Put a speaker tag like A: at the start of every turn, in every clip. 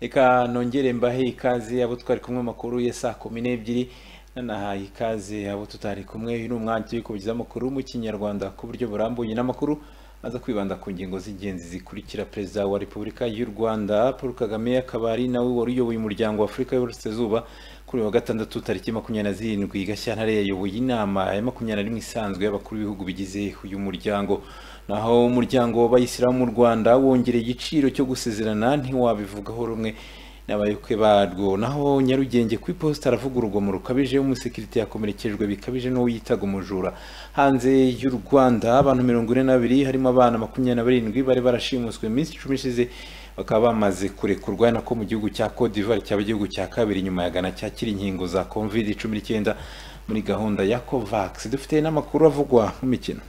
A: Reka nongere mbahe ikaze abo twari kumwe makuru ya saa 12 nanahaye ikaze abo tutari kumwe uyu umwanya w'ikubiza makuru mu Kinyarwanda ku buryo burambuye n'amakuru aza kwibanda ku ngingo z'ingenzi zikurikira. Perezida wa Repubulika y'u Rwanda Paul Kagame akabari nawe wari uyoboye umuryango wa Afrika y'Uburasirazuba kuri wa gatandatu tariki 27 Gashyantare yayoboye inama ya 21 isanzwe y'abakuru b'ibihugu bigize uyu muryango. Naho umuryango w'Abayisilamu mu Rwanda wongereye igiciro cyo gusezerana ntiwabivugaho rumwe n'abayoboke barwo. Naho Nyarugenge ku iposita aravuga urugomo rukabije umusekirite yakomerekejwe bikabije no yitaga umujura. Hanze y'u Rwanda abantu 42 harimo abana 27 bari barashimuswe iminsi 10 ishize bakaba bamaze kurekurwa nako mu gihugu cya Côte d'Ivoire cyaba igihugu cya kabiri nyuma ya Ghana cyakira inkingo za COVID-19 muri gahunda ya COVAX. Dufite n'amakuru avugwa mu mikino.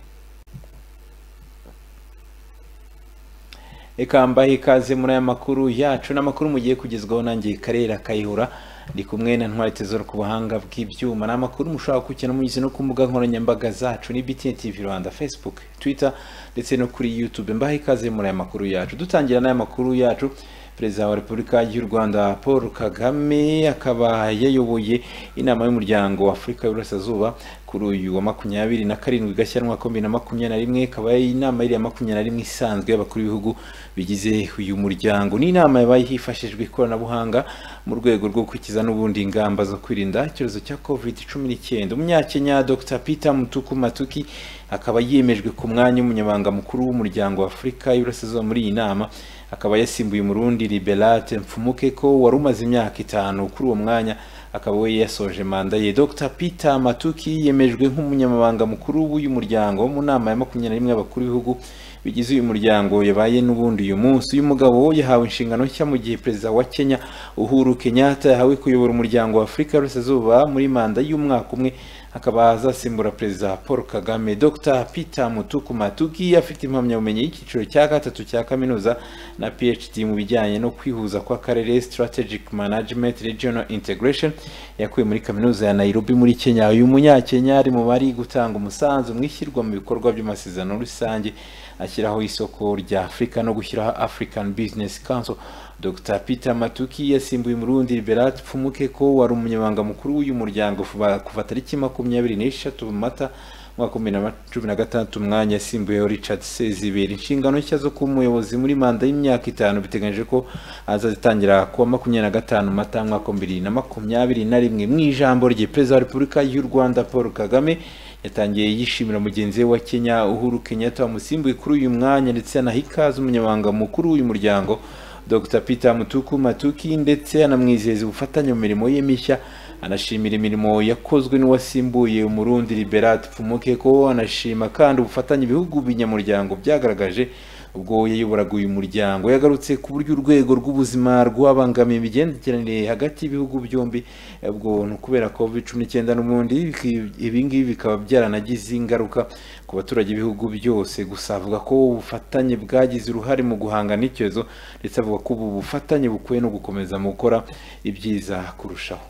A: Eka mbahe ikaze muri aya makuru yacu n'amakuru mugiye kugezwaho nanjye Karera Kayihura ndi kumwe na Ntwari Tezoro ku buhanga bw'ibyuma. N'amakuru mushaka kukina muyize no ku mbuga nkoranyambaga zacu ni BTN TV Rwanda, Facebook, Twitter ndetse no kuri YouTube. Mbahe ikaze muri aya makuru yacu. Dutangira n'aya makuru yacu. Perezida wa Repubulika y'u Rwanda Paul Kagame akaba yayoboye inama y'umuryango wa Afrika y'Uburasirazuba kuri uyu wa 27 Gashyantare 2021 akaba inama iri ya 21 isanzwe y'abakuru b'ibihugu bigize uyu muryango. Ni inama yabaye hifashishijwe ikoranabuhanga mu rwego rwo kwikiza n'ubundi ingamba zo kwirinda icyorezo cya COVID-19. Umunyakenya Dr Peter Mutuku Matuki akaba yemejwe ku mwanya w'umunyamabanga mukuru w'umuryango wa Afrika y'Uburasirazuba muri iyi nama, akaba yasimbuye umurundi Liberate Mfumukeko wari umaze imyaka 5 kuri uwo mwanya, akaba we yasoje manda ye. Dr Peter Matuki yemejwe nk'umunyamabanga mukuru w'uyu muryango mu nama ya 21 y'abakuru b'ibihugu bigize uyu muryango yabaye n'ubundi uyu munsi. Uyu mugabo yahawe inshingano nshya mu gihe Perezida wa Kenya Uhuru Kenyatta yahawe kuyobora umuryango wa Afrika y'Uburasirazuba muri manda y'umwaka umwe, akaba azasimbura Perezida Paul Kagame. Dr Peter Mutuku Matuki afite impamyabumenyi y'ikiciro cya gatatu cya kaminuza na PhD mu bijyanye no kwihuza kwa karere Strategic Management Regional Integration yakuye muri kaminuza ya Nairobi muri Kenya. Uyu munyakenya ari mu bari gutanga umusanzu mwishyirwa mu bikorwa by'amasezerano rusange ashyiraho isoko rya Afrika no gushyiraho African Business Council. Dr Peter Matuki yasimbuye umurundi Liberate Mfumukeko wari umunyamabanga mukuru w'uyu muryango kuva tariki 23 Mata 2016 umwanya yasimbuyeho Richard Sezibera. Inshingano nshya zo kuba umuyobozi muri manda y'imyaka 5 biteganyije ko azazitangira kuwa 25 Mata 2021. Mu ijambo rye Perezida wa Repubulika y'u Rwanda Paul Kagame yatangiye yishimira mugenzi we wa Kenya Uhuru Kenyatta wamusimbuye kuri uyu mwanya ndetse anahikaza umunyamabanga mukuru w'uyu muryango Dr Peter Mutuku Matuki ndetse anamwizeza ubufatanye mu mirimo ye mishya. Anashimira imirimo yakozwe n'uwasimbuye umurundi Liberate Mfumukeko, anashima kandi ubufatanye ibihugu binyamuryango byagaragaje ubwo yayoboraga uyu muryango. Yagarutse ku buryo urwego rw'ubuzima rwabangamiye imigenderanire hagati y'ibihugu byombi ubwo kubera COVID-19 n'umundi ibingibi bikaba byaranagize ingaruka ku baturage b'ibihugu byose. Gusa avuga ko ubufatanye bwagize uruhare mu guhangana n'icyorezo ndetse avuga ko ubu bufatanye bukwiye no gukomeza mu gukora ibyiza kurushaho.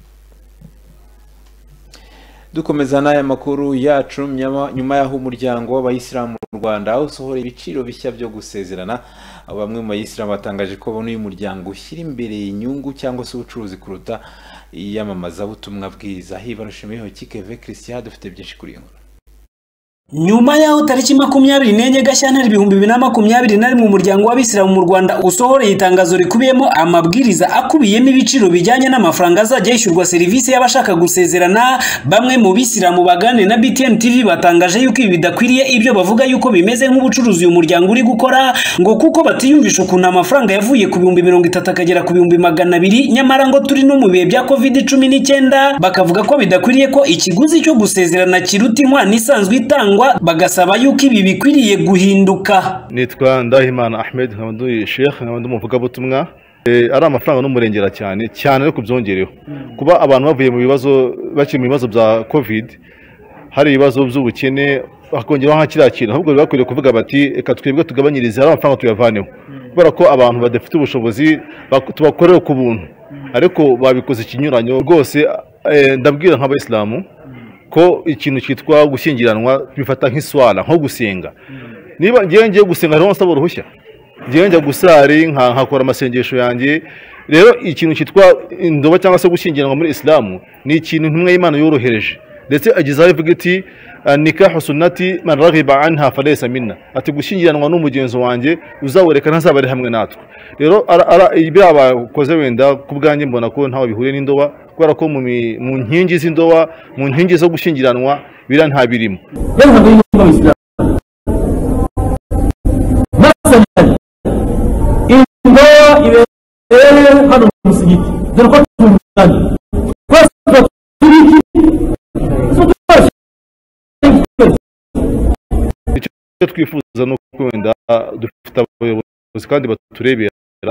A: Dukomeza n'aya makuru yacu nyuma y'aho umuryango w'Abayisilamu mu Rwanda usohora ibiciro bishya byo gusezerana. Bamwe mu Bayisilamu batangaje ko bona uyu muryango ushyira imbere inyungu cyangwa se ubucuruzi kuruta iyamamaza butumwa bwiza. Hibarushimiyeho Kikeve Christian dufite byinshi kuri iyo.
B: Nyuma yaho tariki 24 Gashyantare 2021 mu muryango w'Abisilamu mu Rwanda usohoreye itangazo rikubiyemo amabwiriza akubiyemo ibiciro bijyanye n'amafaranga azajya yishyurwa serivisi y'abashaka gusezerana, bamwe mu Bisilamu bagane na BTN TV batangaje yuko ibi bidakwiriye ibyo bavuga yuko bimeze nk'ubucuruzi uyu muryango uri gukora, ngo kuko batiyumvisha ukuntu amafaranga yavuye ku 3000 akagera ku 200, nyamara ngo turi no mu bihe bya COVID-19 bakavuga ko bidakwiriye ko ikiguzi cyo gusezerana kiruta inkwano isanzwe itanga, bagasaba yuko ibi bikwiriye guhinduka.
C: Nitwa Ndahimana Ahmed, nkaba Sheikh, nkaba umuvugabutumwa. Ari amafaranga n'umurengera cyane ariko byongereho kuba abantu bavuye mu bibazo bakiri mu bibazo bya COVID, hari ibibazo by'ubukene bakongeraho kiriya kintu, ahubwo bakwiriye kuvuga bati reka twebwe tugabanyirize ari amafaranga tuyavaneho, kubera ko abantu badafite ubushobozi tubakorera ku buntu, ariko babikoze ikinyuranyo rwose. Ndabwira nk'Abayisilamu ko ikintu cyitwa gushyingiranwa bifata nk'iswala nko gusenga. Niba ngiye gusenga rero nsaba uruhushya, ngiye njya gusari nkakora amasengesho yanjye rero ikintu cyitwa indoba cyangwa se gushyingiranwa muri Islamu ni ikintu intumwa y'Imana yorohereje ndetse agizaho ivuga iti nikahu sunnati man raghiba anha falaysa minna, ati gushyingiranwa n'umugenzi wanjye uzawereka ntazaba ari hamwe natwe. Rero ibyo abakoze wenda ku bwanjye mbona ko ntawe bihuriye n'indoba, kubera ko mu nkingi z'indoba, mu nkingi zo gushyingiranwa bira nta birimo.
D: hano musigiti dore ko
C: icyo twifuza no kwenda dufite abayobozi kandi baturebera,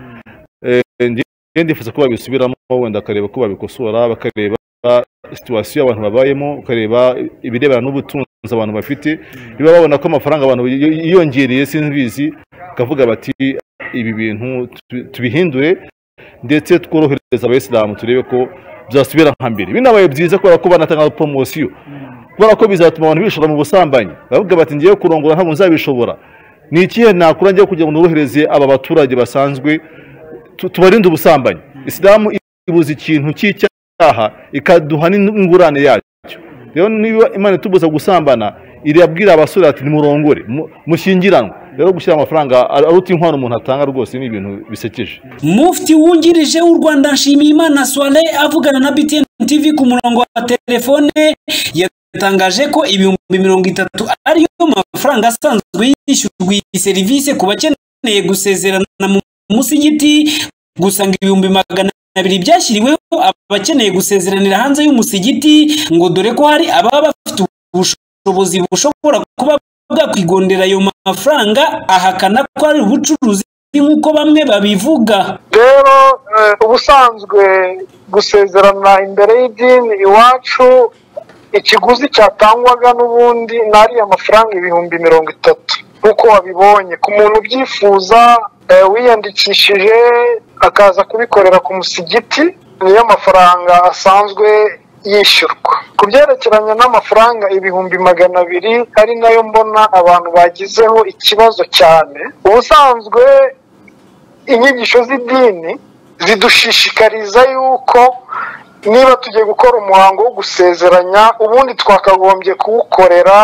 C: ndifuza ko babisubiramo wenda akareba ko babikosora, bakareba situation abantu babayemo, ukareba ibirebana n'ubutunzi abantu bafite, biba babona ko amafaranga abantu yiyongereye sinbizi, kavuga bati ibi bintu tubihindure ndetse tworohereza abayisilamu turebe ko byasubira nka mbere. Binabaye byiza kubera ko banatanga promotion, kubera ko bizatuma abantu bishora mu busambanyi, bavuga bati ngiye kurongora ntabwo nzabishobora, ni ikihe nakora ngiye kugira ngo norohereze aba baturage basanzwe tubarinde ubusambanyi. Islamu ibuza ikintu cy'icyaha ikaduha n'ingurane yacyo. Rero niba Imana itubuza gusambana, irabwira abasore ati nimurongore mushyingiranwe. Rero gushyira amafaranga aruta inkwano umuntu atanga rwose ni ibintu bisekeje.
B: Mufti wungirije w'u Rwanda Nshimiyimana Swaleh avugana na BTN TV ku murongo wa telefone yatangaje ko ibihumbi 30 ariyo mafaranga asanzwe yishyurwa iyi serivisi ku bakeneye gusezerana mu musigiti, gusanga ibihumbi 200 byashyiriweho abakeneye gusezeranira hanze y'umusigiti, ngo dore ko hari ababa bafite ubushobozi bushobora kuba bwakwigondera ayo mafaranga, ahakana ko ari ubucuruzi nk'uko bamwe babivuga.
E: Rero ubusanzwe gusezerana imbere y'idini iwacu ikiguzi cyatangwaga n'ubundi nari amafaranga ibihumbi 30 uko wabibonye ku muntu ubyifuza wiyandikishije akaza kubikorera ku musigiti, niyo mafaranga asanzwe yishyurwa. Ku byerekeranye n'amafaranga ibihumbi 200 ari nayo mbona abantu bagizeho ikibazo cyane. Ubusanzwe inyigisho z'idini zidushishikariza yuko niba tugiye gukora umuhango wo gusezeranya ubundi twakagombye kuwukorera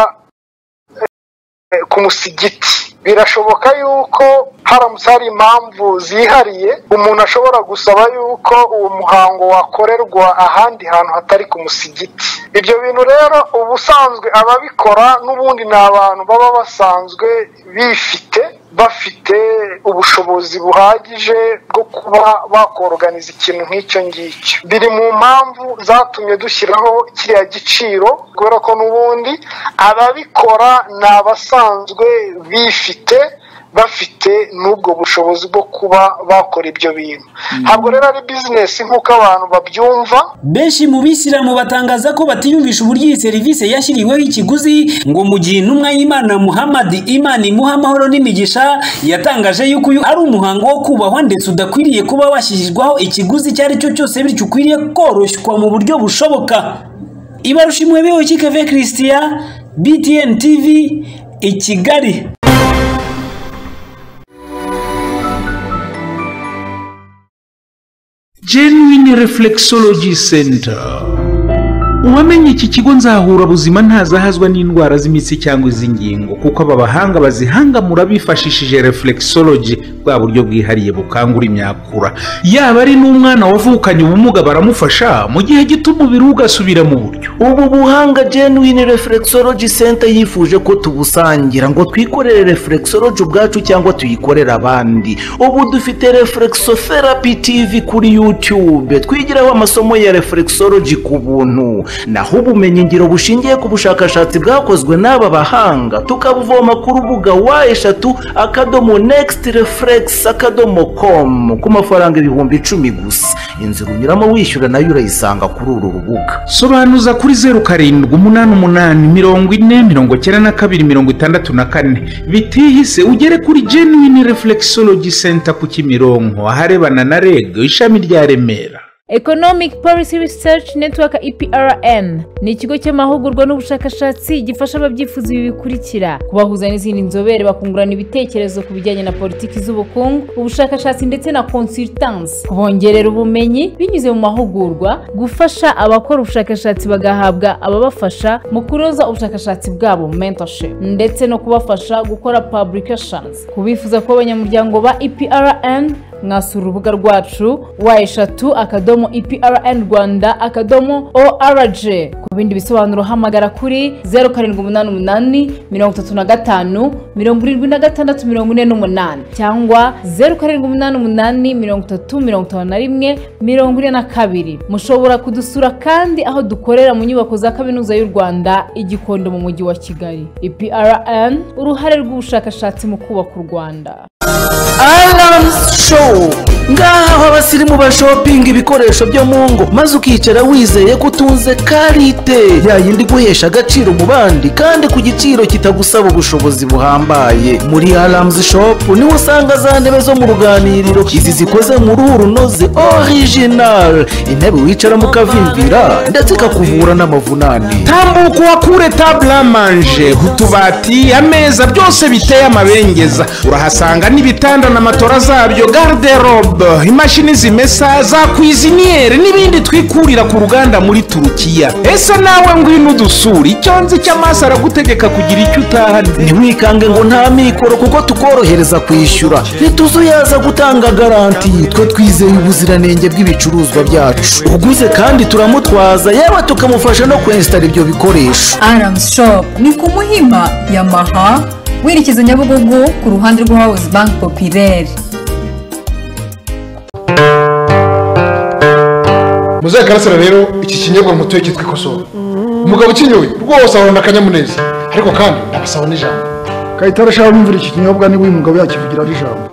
E: ku musigiti. Birashoboka yuko haramutse hari impamvu zihariye umuntu ashobora gusaba yuko uwo muhango wakorerwa ahandi hantu hatari ku musigiti. Ibyo bintu rero ubusanzwe ababikora n'ubundi ni abantu baba basanzwe bafite ubushobozi buhagije bwo kuba bakorganiza ikintu nk'icyo ngicyo. Biri mu mpamvu zatumye dushyiraho kiriya giciro, kubera ko n'ubundi ababikora ni abasanzwe bafite n'ubwo bushobozi bwo kuba bakora ibyo bintu. Ntabwo rero ari business nk'uko abantu babyumva.
B: Benshi mu bisilamu batangaza ko batiyumvisha uburyo iyi serivisi yashyiriweho ikiguzi, ngo mu gihe intumwa y'Imana Muhammad Imana imuha amahoro n'imigisha yatangaje yuko uyu ari umuhango wo kubahwa ndetse udakwiriye kuba washyirirwaho ikiguzi icyo ari cyo cyose, bityo ukwiriye koroshywa mu buryo bushoboka. Ibarushimwe beho Kikeve Christian, BTN TV i Kigali.
F: Genuine Reflexology Center. Uwamenye iki kigo nzahura buzima ntazahazwa n'indwara z'imitsi cyangwa iz'ingingo, kuko aba bahanga bazihangamura bifashishije reflexology, bwa buryo bwihariye bukangura imyakura. Yaba ari n'umwana wavukanye ubumuga baramufasha mu gihe gito umubiri ugasubira mu buryo.
G: Ubu buhanga Genuine Reflexology Center yifuje ko tubusangira ngo twikorere reflexology ubwacu cyangwa tuyikorere abandi. Ubu dufite Reflexotherapy TV kuri YouTube, twigiraho amasomo ya reflexology ku buntu. Naho ubumenyi ngiro bushingiye ku bushakashatsi bwakozwe n'aba bahanga tukabuvoma ku rubuga wa/nextreflex.com ku mafaranga 10,000 gusa. Inzira unyuramo wishyura nayo urayisanga kuri uru rubuga.
F: Sobanuza kuri 0788409264 bitihise ugere kuri Genuine Reflexology Center ku Kimironko aharebana na REG ishami rya Remera.
D: Economic Policy Research Network EPRN ni ikigo cy'amahugurwa n'ubushakashatsi gifasha ababyifuza ibi bikurikira: kubahuza n'izindi nzobere bakungurana ibitekerezo ku bijyanye na politiki z'ubukungu, ubushakashatsi ndetse na consultance, kubongerera ubumenyi binyuze mu mahugurwa, gufasha abakora ubushakashatsi bagahabwa ababafasha mu kunoza ubushakashatsi bwabo mentorship, ndetse no kubafasha gukora publications. Kubifuza kuba abanyamuryango ba EPRN mwasura urubuga rwacu wa@eprn-rwanda.org. Ku bindi bisobanuro hamagara kuri 0788 35 76 48 cyangwa 0788 30 51 Mushobora kudusura kandi aho dukorera mu nyubako za Kaminuza y'u Rwanda i Gikondo mu mujyi wa Kigali. EPRN, uruhare rw'ubushakashatsi mu kubaka u Rwanda.
G: Alarms Show, ngaho abasirimu ba shopping ibikoresho byo mu ngo maze ukicara wizeye ko utunze karite yayindi guhesha agaciro mu bandi kandi ku giciro kitagusaba ubushobozi buhambaye. Muri Alarms Shop niho usanga za ntebe zo mu ruganiriro, izi zikoze mu ruhu runoze original, intebe wicara mu kavimvira ndetse ikakuvura n'amavunane.
F: Tambuka wakure table à manger, utubati, ameza byose biteye amabengeza. Urahasanga n'ibitanda na matora zabyo, garde-robe, imashini zimesa, za cuisiniere n'ibindi twikurira ku ruganda muri Turukiya. Ese nawe ngwino udusura, icyo nzi cy'amaso aragutegeka kugira icyo utahana.
G: Ntimwikange ngo nta mikoro kuko tukorohereza kwishyura, ntituzuyaza gutanga garanti, twe twizeye ubuziranenge bw'ibicuruzwa byacu. Uguze kandi turamutwaza, yewe tukamufasha no kwinstara ibyo bikoresho.
H: Alarms Shop ni ku Muhima Yamaha, werekeza Nyabugogo ku ruhande rwa House Bank Populaire.
I: Muzaye karasara rero iki kinyobwa mutuye cyitwa Ikosora. Umugabo ukinyoye rwose abona akanyamuneza, ariko kandi ndabasaba n'ijambo.
J: Kayitara shaka bumvira iki kinyobwa ni uyu mugabo yakivugira n'ijambo.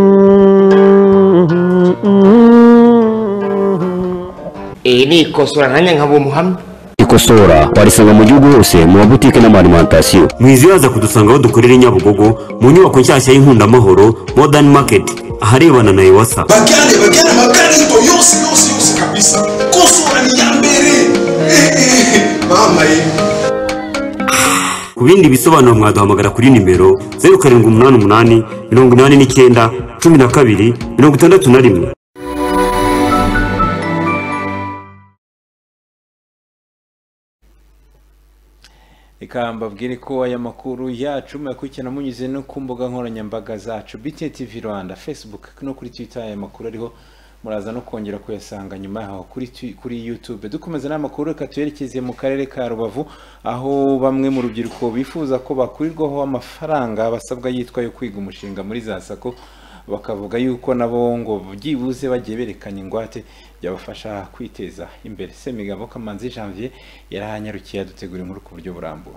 K: Ni Ikosora nanjye nkaba umuhamya.
L: Ikosora warisanga mu gihugu hose mu mabutike n'amaalimentation.
M: Mwizibaza kudusanga aho dukorera i Nyabugogo mu nyubako nshyashya y'Inkundamahoro Modern Market aharebana na Iwasa.
N: Bagane makarito yose kabisa. Ikosora ni ya mbere. Mama ye.
M: Ku bindi bisobanuro mwaduhamagara kuri nimero 0788 89 12 61.
A: Reka mbabwire ko aya makuru yacu muyakurikirana munyuze no ku mbuga nkoranyambaga zacu BTN TV Rwanda, Facebook no kuri Twitter. Aya makuru ariho muraza no kongera kuyasanga nyuma yaho kuri YouTube. Dukomeza n'amakuru, reka tuyerekeze mu karere ka Rubavu aho bamwe mu rubyiruko bifuza ko bakurirwaho amafaranga basabwa yitwa yo kwiga umushinga muri za sako, bakavuga yuko nabo ngo byibuze bagiye berekana ingwate byabafasha kwiteza imbere. Semigabo Kamanzi Janvier yarahanyarukiye adutegura inkuru ku buryo burambuye.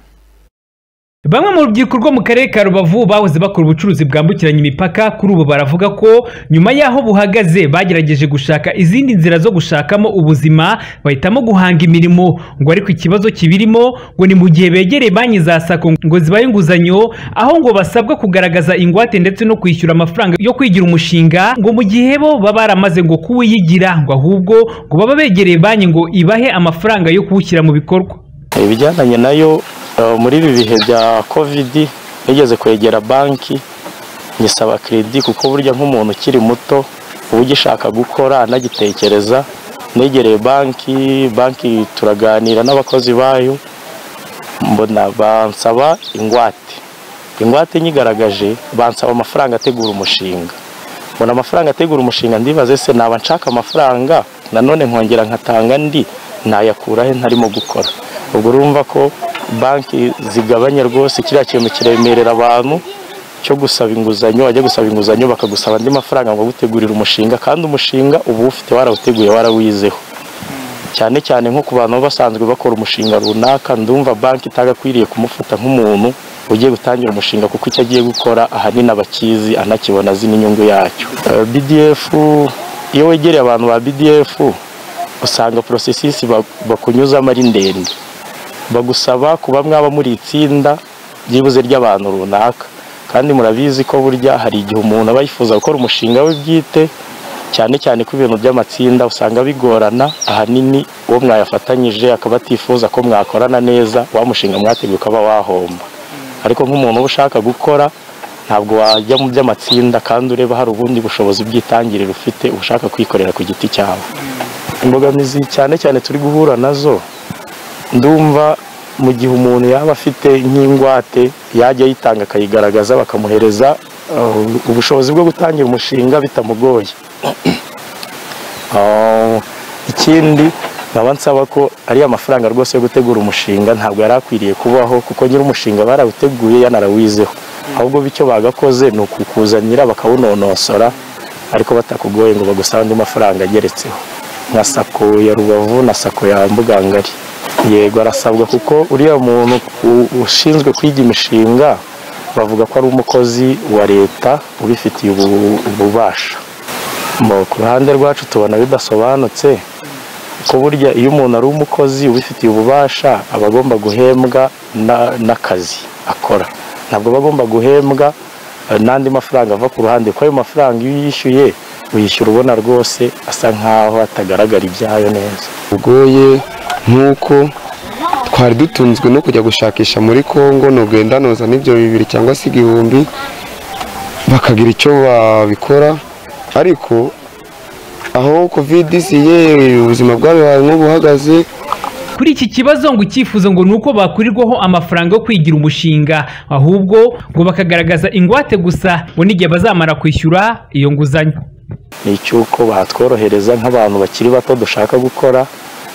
O: Bamwe mu rubyiruko rwo mu karere ka Rubavu bahoze bakora ubucuruzi bwambukiranya imipaka kuri ubu baravuga ko nyuma yaho buhagaze bagerageje gushaka izindi nzira zo gushakamo ubuzima, bahitamo guhanga imirimo. Ngo ariko ikibazo kibirimo ngo ni mu gihe begereye banki za sako ngo zibaye inguzanyo, aho ngo basabwa kugaragaza ingwate ndetse no kwishyura amafaranga yo kwigira umushinga, ngo mu gihe bo baba baramaze ngo kuwiyigira, ngo ahubwo ngo baba begereye banki ngo ibahe amafaranga yo kuwushyira mu bikorwa.
P: Ibijyanye nayo muri ibi bihe bya covid nigeze kwegera banki nyisaba credit, kuko burya nk'umuntu ukiri muto ugishaka gukora anagitekereza, negereye banki turaganira n'abakozi bayo, mbona bansaba ingwate nyigaragaje, bansaba amafaranga ategura umushinga. Mbona amafaranga ategura umushinga, ndibaze se naba nshaka amafaranga nanone nkongera nkatanga ndi nayakura he ntarimo gukora. Ubwo urumva ko banki zigabanya rwose kiriya kintu kiremerera abantu cyo gusaba inguzanyo, wajya gusaba inguzanyo bakagusaba andi mafaranga ngo gutegurira umushinga, kandi umushinga ubu ufite warawuteguye warawizeho. Cyane cyane nko ku bantu basanzwe bakora umushinga runaka, ndumva banki itagakwiriye kumufata nk'umuntu ugiye gutangira umushinga, kuko icyo agiye gukora ahanini abakizi anakibona azi n'inyungu yacyo. BDF, iyo wegereye abantu ba BDF usanga processes bakunyuzamo ari ndende, bagusaba kuba mwaba muri itsinda byibuze ry'abantu runaka, kandi murabizi ko burya hari igihe umuntu aba yifuza gukora umushinga we bwite cyane cyane ko ibintu by'amatsinda usanga bigorana ahanini uwo mwayafatanyije akaba atifuza ko mwakorana neza wa mushinga mwateguye ukaba wahomba ariko nk'umuntu uba ushaka gukora ntabwo wajya mu by'amatsinda kandi ureba hari ubundi bushobozi bw'itangiriro ufite ushaka kwikorera ku giti cyawe. Imbogamizi cyane cyane turi guhura nazo ndumva mu gihe umuntu yaba afite nk'ingwate yajya yitanga akayigaragaza bakamuhereza ubushobozi bwo gutangira umushinga bitamugoye. Ikindi nkaba nsaba ko ari amafaranga rwose yo gutegura umushinga ntabwo yari akwiriye kubaho kuko nyiri umushinga barawuteguye yanarawizeho ahubwo bityo bagakoze ni ukukuzanira bakawunonosora ariko batakugoye ngo bagusaba andi mafaranga ageretseho nka sako ya Rubavu na sako ya Mbugangari. Yego arasabwa kuko uriya muntu ushinzwe kwiga imishinga bavuga ko ari umukozi wa leta ubifitiye ububasha. Ku ruhande rwacu tubona bidasobanutse ko burya iyo umuntu ari umukozi ubifitiye ububasha aba agomba guhembwa n'akazi akora ntabwo bagomba guhembwa n'andi mafaranga ava ku ruhande ko ayo mafaranga iyo yishyuye uyishyura ubona rwose asa nkaho atagaragara ibyayo neza.
Q: Ugoye nk'uko twari dutunzwe no kujya gushakisha muri Kongo ntugenda noza n'ibyo 2 cyangwa se 1000 bakagira icyo babikora ariko aho covid isiye ubuzima bwabaye nk'ubuhagaze.
O: Kuri iki kibazo ngo icyifuzo ngo nuko bakurirwaho amafaranga yo kwigira umushinga ahubwo ngo bakagaragaza ingwate gusa ngo n'igihe bazamara kwishyura iyo nguzanyo.
P: Ni cyuko batworohereza nk'abantu bakiri bato dushaka gukora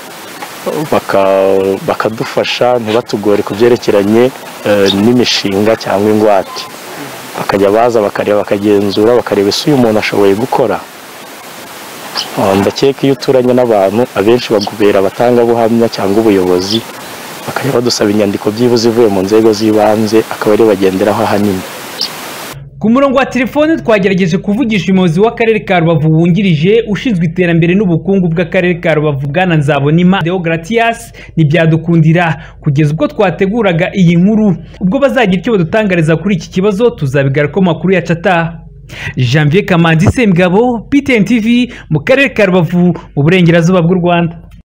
P: bakadufasha ntibatugore kubyerekeranye n'imishinga cyangwa ingwate bakajya baza bakareba bakagenzura bakareba ese uyu muntu ashoboye gukora. Ndakeka iyo uturanye n'abantu abenshi bagubera abatangabuhamya cyangwa ubuyobozi bakajya badusaba inyandiko byibuze ivuye mu nzego z'ibanze akaba ari bagenderaho ahanini.
O: Ku murongo wa telefone twagerageje kuvugisha umuyobozi w'akarere ka Rubavu wungirije ushinzwe iterambere n'ubukungu bw'akarere ka Rubavu Bwana Nzabonima Deogratias ntibyadukundira kugeza ubwo twateguraga iyi nkuru. Ubwo bazagira icyo badutangariza kuri iki kibazo tuzabigaruka mu makuru ya Chata. Janvier Kamanzi Semgabo, BTN TV mu karere ka Rubavu mu burengerazuba bw'u Rwanda.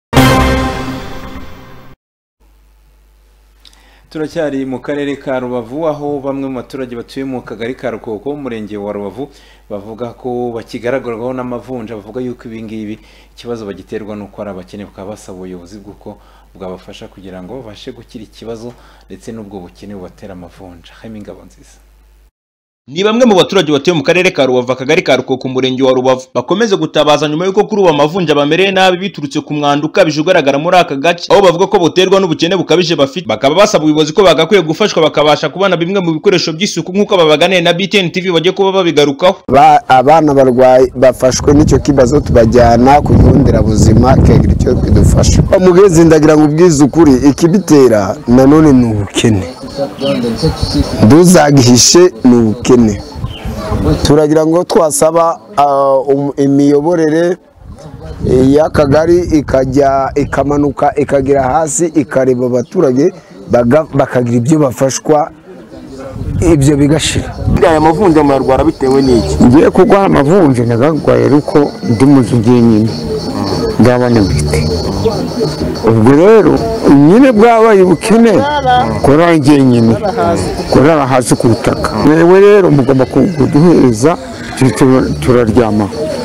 A: Turacyari mu karere ka Rubavu aho bamwe mu baturage batuye mu kagari ka Rukoko mu murenge wa Rubavu bavuga ko bakigaragaraho n'amavunja bavuga yuko ibingibi ikibazo bagiterwa nuko ari abakene bakaba basaba ubuyobozi bw'uko bwabafasha kugira ngo babashe gukira ikibazo ndetse n'ubwo bukene bubatera amavunja. Jaime Ngabonziza
R: ni bamwe mu baturage batuye mu karere ka Rubavu akagari ka Rukoko umurenge wa Rubavu bakomeze gutabaza nyuma yuko kuri ubu amavunja bamereye nabi biturutse ku mwanda ukabije ugaragara muri aka gace aho bavuga ko buterwa n'ubukene bukabije bafite bakaba basaba ubuyobozi ko bagakwiye gufashwa bakabasha kubona bimwe mu bikoresho by'isuku nk'uko babaganiye na BTN TV bagiye kuba babigarukaho.
S: Abana barwaye bafashwe n'icyo kibazo tubajyana ku nderabuzima kegira icyo kidufasha. Umugezi ndagira ngo ubwize ukuri ikibitera nanone ni ubukene duzagihishe ni ubukene. Turagira ngo twasaba imiyoborere y'akagari ikajya ikamanuka ikagira hasi ikareba abaturage bakagira ibyo bafashwa ibyo bigashira.
K: Aya mavunja muyarwara bitewe n'iki?
S: Ngiye kurwara amavunja nagagwaye ariko ndi mu nyine ndabana bite. Ubwo rero nyine bwabaye ubukene kora nyine kora hasi ku butaka. Yewe rero mugomba kuduheza turaryama.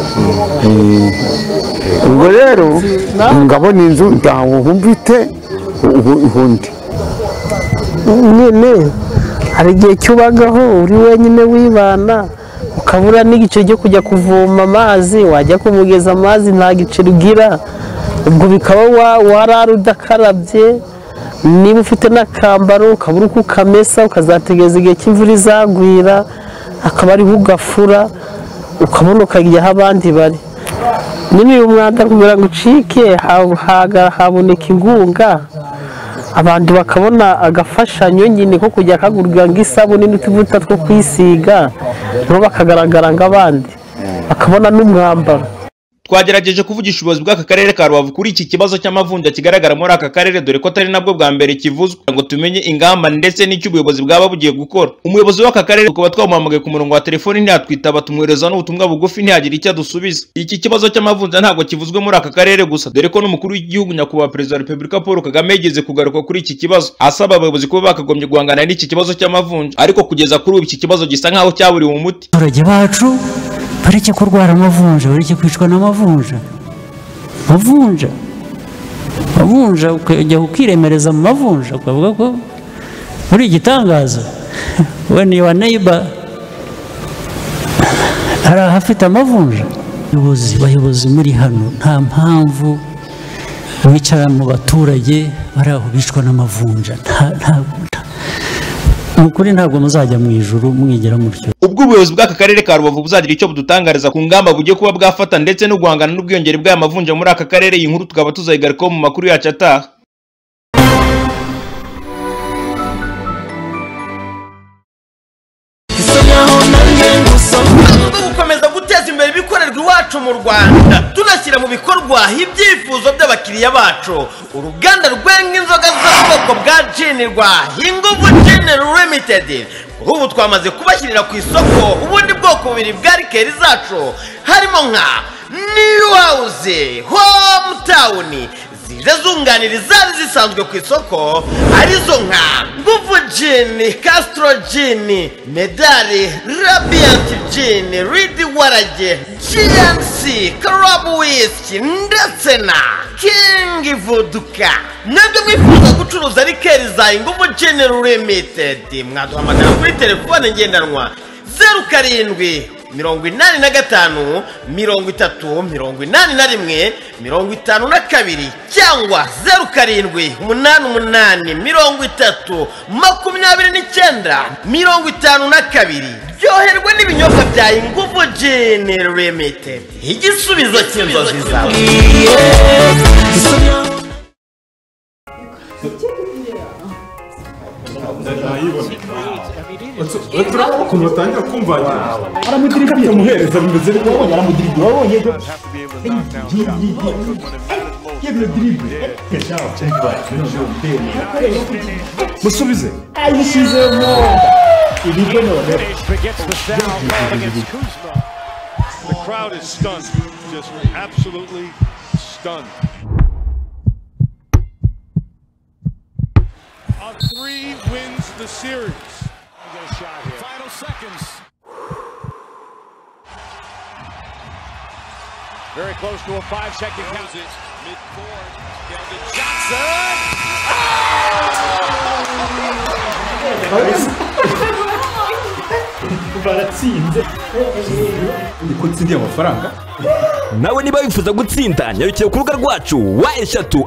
S: Ubwo rero ngabona inzu ndaho mfite ubundi nyine hari igihe cyubagaho uri wenyine wibana ukabura n'igice cyo kujya kuvoma amazi wajya kumugeza amazi nta giceri ugira ubwo bikaba warara udakarabye niba ufite n'akambaro ukabura uko ukamesa ukazategereza igihe cy'imvura izagwira akaba ariho ugafura ukabona ukajya aho abandi bari. Nyine uyu mwanda kugira ngo ucike haboneka ingunga abantu bakabona agafashanyo nyine ko kujya kagurwa nk'isabune n'utuvuta two kwisiga nabo bakagaragara nk'abandi bakabona n'umwambaro.
R: twagerageje kuvugisha ubuyobozi bw'aka karere ka Rubavu kuri iki kibazo cy'amavunja kigaragara muri aka karere dore ko atari nabwo bwa mbere kivuzwe ngo tumenye ingamba ndetse n'icyo ubuyobozi bwaba bugiye gukora. Umuyobozi w'aka karere kuba twamuhamagaye ku murongo wa telefoni ntiyatwitaba, tumwohereza n'ubutumwa bugufi ntiyagira icyo adusubiza. Iki kibazo cy'amavunja ntabwo kivuzwe muri aka karere gusa dore ko n'umukuru w'igihugu nyakubahwa perezida wa Repubulika Paul Kagame yigeze kugaruka kuri iki kibazo asaba abayobozi kuba bakagombye guhangana n'iki kibazo cy'amavunja, ariko kugeza kuri ubu iki kibazo gisa nkaho cyaburiwe umuti.
T: Abaturage bacu bareke kurwara amavunja, bareke kwicwa n'amavunja. Mavunja ukajya ukiremereza mu mavunja ukavuga ko uri igitangaza. When your neighbor hari ahafite amavunja. Bayobozi muri hano nta mpamvu wicara mu baturage bari aho bicwa n'amavunja. Mukuri ntabwo muzajya mu ijuru mwigera mutyo.
R: Ubwo ubuyobozi bw'aka karere ka Rubavu buzagira icyo budutangariza ku ngamba bugiye kuba bwafata ndetse no guhangana n'ubwiyongere bw'aya mavunja muri aka karere, iyi nkuru tukaba tuzayigarukaho mu makuru yacu ataha.
U: Gukomeza guteza imbere ibikorerwa iwacu mu Rwanda tunashyira mu bikorwa ibyifuzo by'abakiriya bacu, uruganda rwenga inzoga z'ubwoko bwa Gin rwa Inguvu Gin Limited ubu twamaze kubashyirira ku isoko ubundi bwoko bubiri bwa rikeri zacu harimo nka New House, Hometown zije zunganira izari zisanzwe ku isoko arizo nka Nguvu Gin, Castro Gin, Medali, Radiant Gin, Reed Warage, GNC, Club Whisky ndetse na King Vodka. Nabyo mwifuza gucuruza rikeri za Inguvu Gin Limited mwaduhamagara kuri telefone ngendanwa 07 85 30 81 52 cyangwa 07 88 30 29 ryoherwa n'ibinyobwa bya Inguvu Gin Limited, igisubizo cy'inzozi zawe.
V: ukuntu batangira kumvangira aramudirika muhereza bimeze nko wabonye aramudirika wabonye yebyo drible musubize ayishizemo ibigo none
W: The crowd is stunned, just absolutely stunned. On 3 wins the series. Get a shot here. Final seconds. Very close to a 5-second count. Mid-court. Keldon Johnson.
V: baratsinze niko tsindiye amafaranga.
X: Nawe niba wifuza gutsinda nyarukira ku rubuga rwacu wa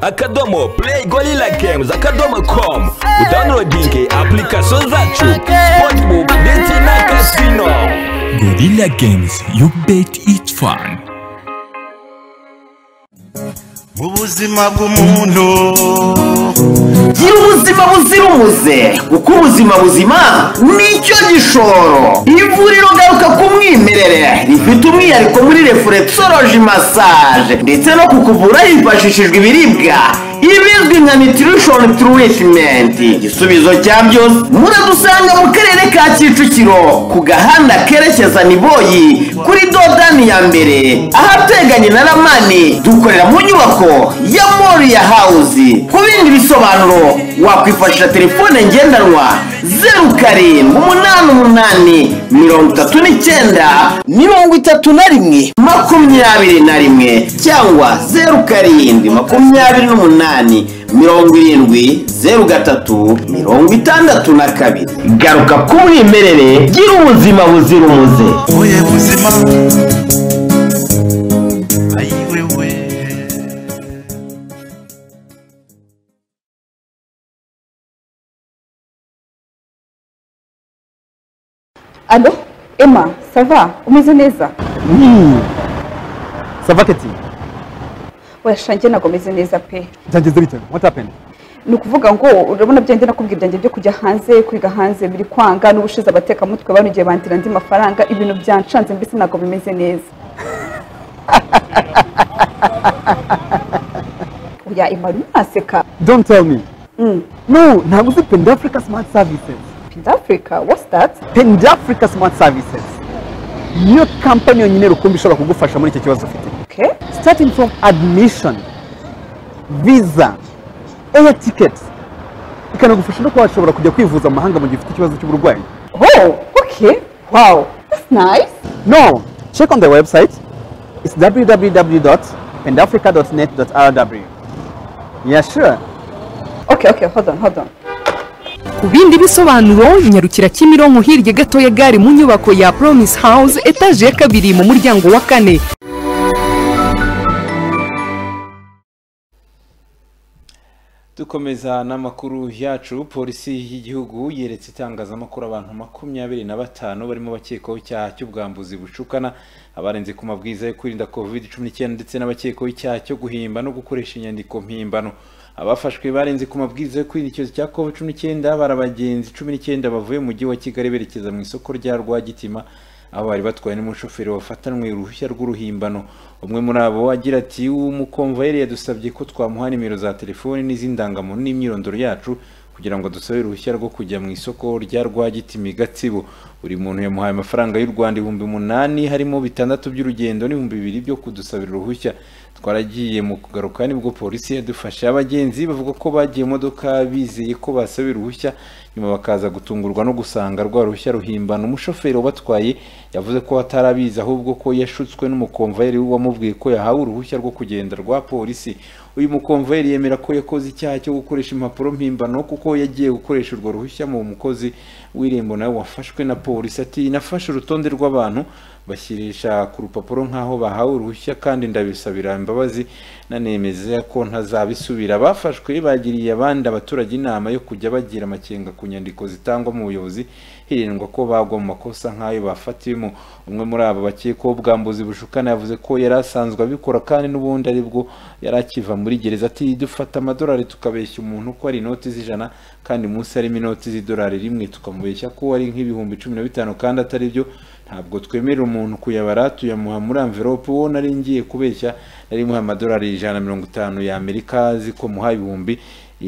X: eshatu@playGorillaGames.com udownloadinge application zacu Sportbook ndetse na Casino.
Y: Gorilla Games, you bet it's fun.
U: Ubuzima bw'umuntu gira ubuzima buzira umuze kuko ubuzima buzima nicyo gishoro. Ivuriro garuka ku mwimerere rifite umwihariko muri reflexology massage ndetse no kukuvura hifashishijwe ibiribwa ibizwi nka nutrition treatment. Igisubizo cya byose muradusanga mu karere ka Kicukiro ku gahanda kerekeza Niboyi kuri dodani ya mbere ahateganye na Ramani. Dukorera mu nyubako ya Moria House. Ku bindi bisobanuro wakwifashisha telefone ngendanwa 0788 39 21 cyangwa 0728 70 garuka ku mwimerere gira ubuzima buzira umuze. Oye buzima
Z: Allo, Emma, ça va? Umeze neza?
V: Ça va Keti?
Z: Washanje nako meze neza pe.
V: Byageze bite? What happened?
Z: Ni ukuvuga ngo urabona byende nakubwira byanjye byo kujya hanze kwiga hanze biri kwanga n'ubushize abateka mutwe banugiye bandira ndi mafaranga ibintu byancanze mbese nako bimeze neza. oya imari unaseka.
B: Don't tell me. No, ntabwo uzi Pendafrica Smart Services.
Z: Pendafrica, what's that?
B: Pendafrica Smart Services. Iyo company yonyine rukumbi ishobora kugufasha muri icyo kibazo ufite.
Z: Okay.
B: Starting from admission, visa, air tickets. Ikanagufasha no kuba washobora kujya kwivuza mu mahanga mu gihe ufite ikibazo cy'uburwayi.
Z: Oh, okay. Wow, that's nice.
B: No, check on the website. It's www.pendafrica.net.rw. Yeah, sure.
Z: Okay, hold on.
C: Ku bindi bisobanuro nyarukira Kimironko hirya gato ya gare mu nyubako ya Promise House etage ya 2 mu muryango wa 4.
A: Dukomeza n'amakuru yacu. Polisi y'igihugu yeretse itangazamakuru abantu 25 barimo bakekwaho icyaha cy'ubwambuzi bucukana abarenze ku mabwiriza yo kwirinda COVID-19 ndetse n'abakekwaho icyaha cyo guhimba no gukoresha inyandiko mpimbano. Abafashwe barenze ku mabwiriza yo kwirinda icyorezo cya COVID-19 barabagenzi 19 bavuye mu mujyi wa Kigali berekeza mu isoko rya Rwagitima, aho bari batwaye n'umushoferi wafatanwe uruhushya rw'uruhimbano. Umwe muri abo agira ati umukomvayeri yadusabye ko twamuha nimero za telefoni n'iz'indangamuntu n'imyirondoro yacu kugira ngo dusabe uruhushya rwo kujya mu isoko rya Rwagitima Gatsibo. Buri muntu yamuhaye amafaranga y'u Rwanda 8,000 harimo 6 by'urugendo n'2,000 byo kudusabira uruhushya. Twaragiye mu kugaruka nibwo polisi yadufashe. Abagenzi bavuga ko bagiye imodoka bizeye ko basabira uruhushya, nyuma bakaza gutungurwa no gusanga rwa ruhushya ruhimbana. Umushoferi wabatwaye yavuze ko atarabizi ahubwo ko yashutswe n'umukomvayeri wamubwiye ko yahawe uruhushya rwo kugenda rwa polisi. Uyu mukomvayeri yemera ko yakoze icyaha cyo gukoresha impapuro mpimbano kuko yagiye gukoresha urwo ruhushya mu mukozi w'irembo nawe wafashwe na polisi. Ati nafashe urutonde rw'abantu bashyirisha ku rupapuro nkaho bahawe uruhushya kandi ndabisabira imbabazi nanemeza ko ntazabisubira. Bafashwe bagiriye abandi abaturage inama yo kujya bagira amakenga ku nyandiko zitangwa mu buyobozi hirindwa ko bagwa mu makosa nk'ayo bafatiwemo. Umwe muri abo bakekwaho ubwambuzi bushukana yavuze ko yari asanzwe abikora kandi n'ubundi aribwo yari akiva muri gereza. Ati dufata amadolari tukabeshya umuntu ko ari inoti z'ijana kandi munsi harimo inoti z'idolari rimwe tukamubeshya ko ari nk'ibihumbi 15 kandi atari byo. Ntabwo twemerera umuntu kuyabara tuyamuha muri envelope. Uwo nari ngiye kubeshya nari muha amadolari 150 ya Amerika ziko muha ibihumbi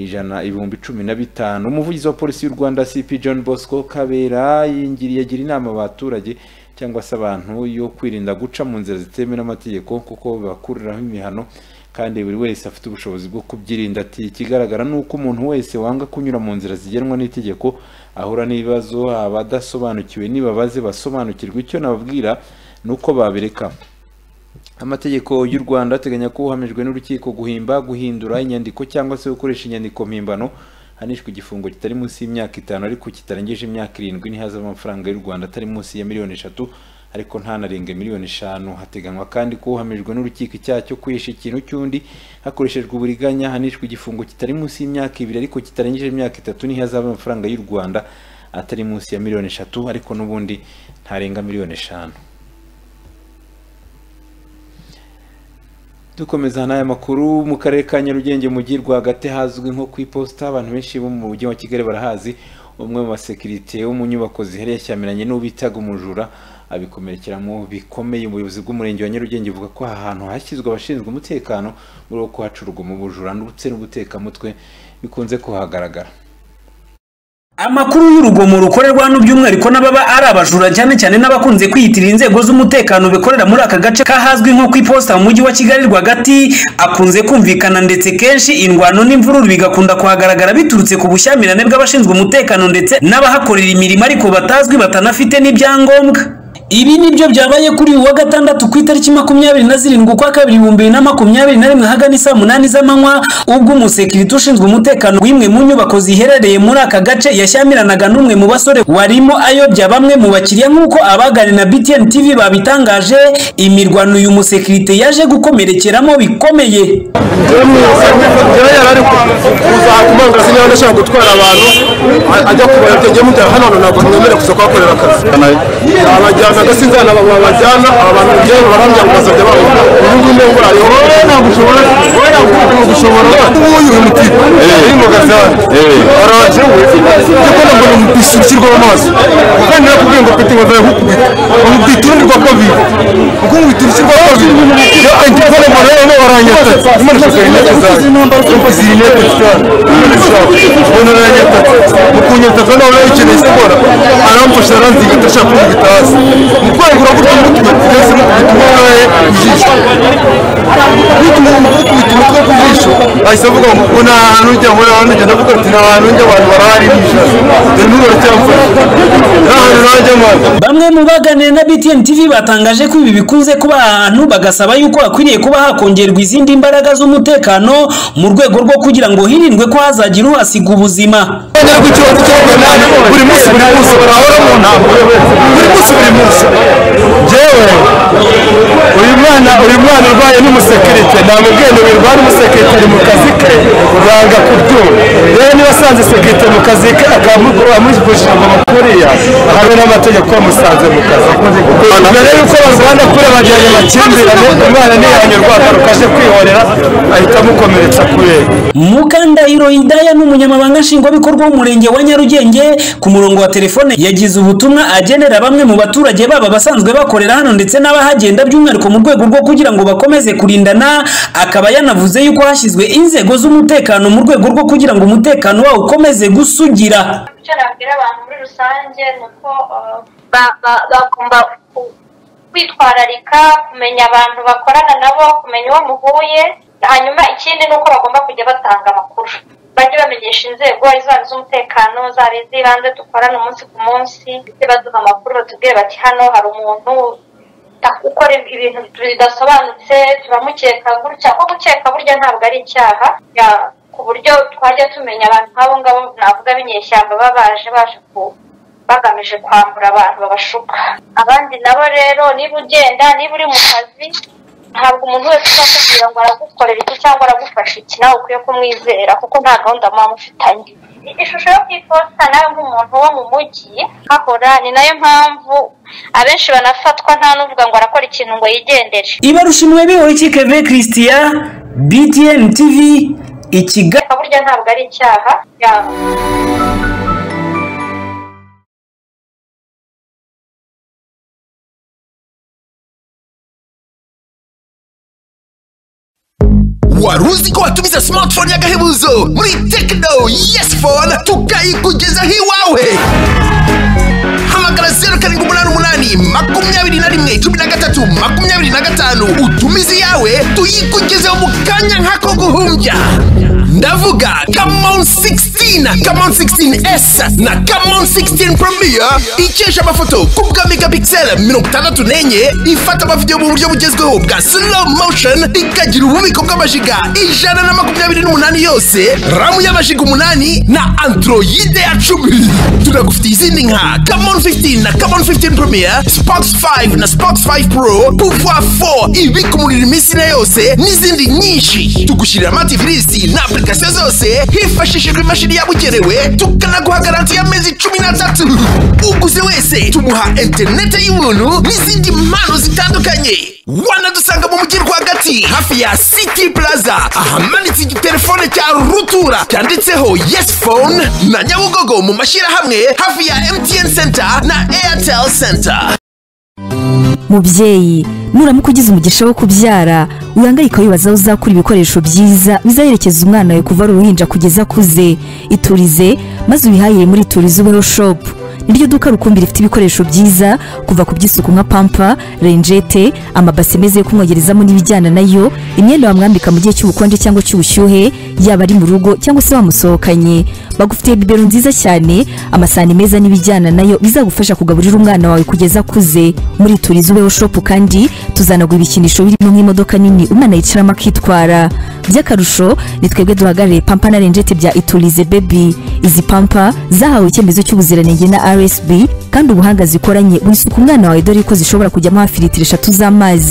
A: 15. Umuvugizi wa polisi y'u Rwanda CP John Bosco Kabera yagira inama abaturage cyangwa se abantu yo kwirinda guca mu nzira zitemewe n'amategeko kuko bakuriraho imihano kandi buri wese afite ubushobozi bwo kubyirinda. Ati ikigaragara nuko umuntu wese wanga kunyura mu nzira zigenwa n'itegeko ahura n'ibibazo. Abadasobanukiwe nibabaze basobanukirwa. Icyo nababwira nuko babireka. Amategeko y'u Rwanda ateganya ko uhamijwe n'urukiko guhimba, guhindura inyandiko cyangwa se gukoresha inyandiko mpimbano hanishwa igifungo kitari munsi y'imyaka 5 ariko kitarengeje imyaka 7 ntihaza amafaranga y'u Rwanda atari munsi ya miliyoni 3 ariko ntanarenge miliyoni 5. Hateganywa kandi ko uhamijwe n'urukiko icyaha cyo kwisha ikintu cy'undi hakoreshejwe uburiganya hanishwa igifungo kitari munsi y'imyaka 2 ariko kitarengeje imyaka 3 ntihaza amafaranga y'u Rwanda atari munsi ya miliyoni 3 ariko n'ubundi ntarenga miliyoni 5. Dukomeza n'aya makuru. Mu karere ka Nyarugenge mu mujyi rwagati hazwi nko ku iposita, abantu benshi bo mu mujyi wa Kigali barahazi. Umwe mu basekirite wo mu nyubako zihereye Shyamiranye n'ubitaga umujura abikomerekeramo bikomeye. Umuyobozi bw'umurenge wa Nyarugenge uvuga ko ahantu hashyizwe abashinzwe umutekano muri uko hacurwa mu bujura ndetse n'ubutekamutwe bikunze kuhagaragara.
D: Amakuru y'urugomo rukorerwa hano by'umwihariko n'ababa ari abajura cyane cyane n'abakunze kwiyitirira inzego z'umutekano bikorera muri aka gace kahazwi nko ku iposita mu mujyi wa Kigali rwagati akunze kumvikana ndetse kenshi indwano n'imvururu bigakunda kuhagaragara biturutse ku bushyamirane bw'abashinzwe umutekano ndetse n'abahakorera imirimo ariko batazwi batanafite n'ibyangombwa. Ibi nibyo byabaye kuri uwa gatandatu ku itariki 27 kwa 2021 hagana saa 8 z'amanywa ubwo umusekirite ushinzwe umutekano w'imwe mu nyubako ziherereye muri aka gace yashyamiranaga n'umwe mu basore warimo ayobya bamwe mu bakiriya nk'uko abagane na BTN TV babitangaje. Imirwano uyu musekirite yaje gukomerekeramo bikomeye.
I: yarari kuza kumanga sinya ndashaka gutwara abantu ajya kubayobya mutera hano ntabwo nemere kusoko akorera akazi abajyana gasinzana babajyana abantu byo barambya ngo basabye babo ubu ngumwe ngo ayo ntabwo ushobora gushobora uyu mutipe uri mu gazani araje we kuko nabona umupisi ushyirwaho amaso kandi nakubwiye ngo peti ngo ndakubita umupita urundi rwa kabiri kuko umupita ushyirwaho kabiri yo antikora mu rero baranyata imana ishaka inete zawe umupisi inete cyane imana ishaka ubona aranyata mukunyata kandi nawe ukeneye siporo aramfasha aranziga ndashaka kumubita hasi mu kwegura gutya umutwe byose bitumuhaye ijisho bituma umukubita umutwe ku jisho ahise avuga ngo nta hantu ujya muri ahantu ugenda avuga ati nta hantu ujya abantu barahari bishaje dore n'ubu baracyamfasha nta hantu najya mwana.
D: Bamwe mu baganira na BTN TV batangaje ko ibi bikunze kuba ahantu bagasaba yuko hakwiriye kuba hakongerwa izindi mbaraga z'umutekano mu rwego rwo kugira ngo hirindwe ko hazagira uhasiga ubuzima.
I: Buri munsi barahora mu ntabwo buri munsi jewe uyu mwana urwaye n'umusekirite namubwiye ngo wirwara umusekirite mu kazi ke uranga kubyumva rero niba asanze sekirite mu kazi ke akamujisha mu makuriya ahanwe n'amategeko amusanze mu kazi mbere y'uko bazana kure bajyanye amakimbirane umwana ntiyanyurwa akaje kwihorera ahita amukomeretsa kubera.
D: Mukandahiro Hidaya n'umunyamabanga nshingwabikorwa w'umurenge wa Nyarugenge ku murongo wa telefone yagize ubutumwa agenera bamwe mu baturage baba basanzwe bakorera hano ndetse n'abahagenda by'umwihariko mu rwego rwo kugira ngo bakomeze kurindana, akaba yanavuze yuko hashyizwe inzego z'umutekano mu rwego rwo kugira ngo umutekano wawo ukomeze gusugira.
E: Icyo nabwira abantu muri rusange ni uko bagomba kwitwararika, kumenya abantu bakorana nabo, kumenya uwo muhuye, hanyuma ikindi ni uko bagomba kujya batanga amakuru, bajye bamenyesha inzego zaba z'umutekano zaba iz'ibanze dukorana umunsi ku munsi, baduha amakuru batubwire bati hano hari umuntu ukora ibintu bidasobanutse turamukeka gutya, ko gukeka burya ntabwo ari icyaha, ku buryo twajya tumenya abantu nk'abo ngabo navuga b'inyeshyamba baba baje bagamije kwambura abantu babashuka. Abandi nabo rero niba ugenda, niba uri mu kazi, ntabwo umuntu wese uzakubwira ngo aragukorera iki cyangwa aragufasha iki nawe ukwiye kumwizera kuko nta gahunda muba mufitanye. Ishusho yo kwiposta nawe nk'umuntu wo mu mujyi hahora, ni nayo mpamvu abenshi banafatwa nta n'uvuga ngo arakora ikintu ngo yigendere.
D: Ibarushimwe bihoye Keve Christian, BTN TV Ikigali.
E: Burya ntabwo ari icyaha.
N: wari uzi ko watumiza smartphone y'agahebuzo muri Tecno Yes Phone tukayikugezaho iwawe? Hamagara 0788 utumize yawe tuyikugezeho mu kanya nk'ako guhumbya. Ndavuga Camon 16, Camon 16S na Camon 16 Premier ikesha amafoto ku bwa megapixel 64 ifata amavideo mu buryo bugezweho bwa slow motion ikagira ububiko bw'amajiga 128 yose, RAM y'amajiga 8 na Android ya 10. Tunagufitiye izindi nka Camon 15 na Camon 15 Premier, Spox 5 na Spox 5 Pro, Pouvoir 4 ibika umuriro iminsi na yose n'izindi nyinshi. Tugushyirira amatifirisi na application zose hifashishijwe imashini yabugenewe, tukanaguha garanti y'amezi 13. Uguze wese tumuha internet y'ubuntu n'izindi mpano zitandukanye. Wanadusanga mu mujyi rwagati hafi ya City Plaza ahamanitse igitelefone cya rutura cyanditseho Yes Phone, na Nyabugogo mu mashyirahamwe hafi ya MTN Center na Airtel Center.
F: Mubyeyi, nuramuka ugize umugisha wo kubyara, uyangayika wibaza aho uzakura ibikoresho byiza bizaherekeza umwana wawe kuva ari uruhinja kugeza akuze. Iturize maze ubihahire muri Iturize Ubeho Shop. Niryo duka rukumbi rifite ibikoresho byiza kuva ku by'isuku nka pampa, renjete, amabase meze yo kumwogerezamo n'ibijyana nayo, imyenda wamwambika mu gihe cy'ubukonje cyangwa cy'ubushyuhe, yaba ari mu rugo cyangwa se wamusohokanye. Bagufitiye bibero nziza cyane, amasahani meza n'ibijyana nayo bizagufasha kugaburira umwana wawe kugeza akuze. Muri Iturize Ubeho Shop kandi tuzanagura ibikinisho birimo nk'imodoka nini umwana yicaramo akitwara. By'akarusho ni twebwe duhagarariye pampa na renjete bya Iturize Baby. Izi pampa zahawe icyemezo cy'ubuziranenge na RSB kandi ubuhanga zikoranye wisuka umwana wawe, dore ko zishobora kujyamo hafi litiro 3 z'amazi.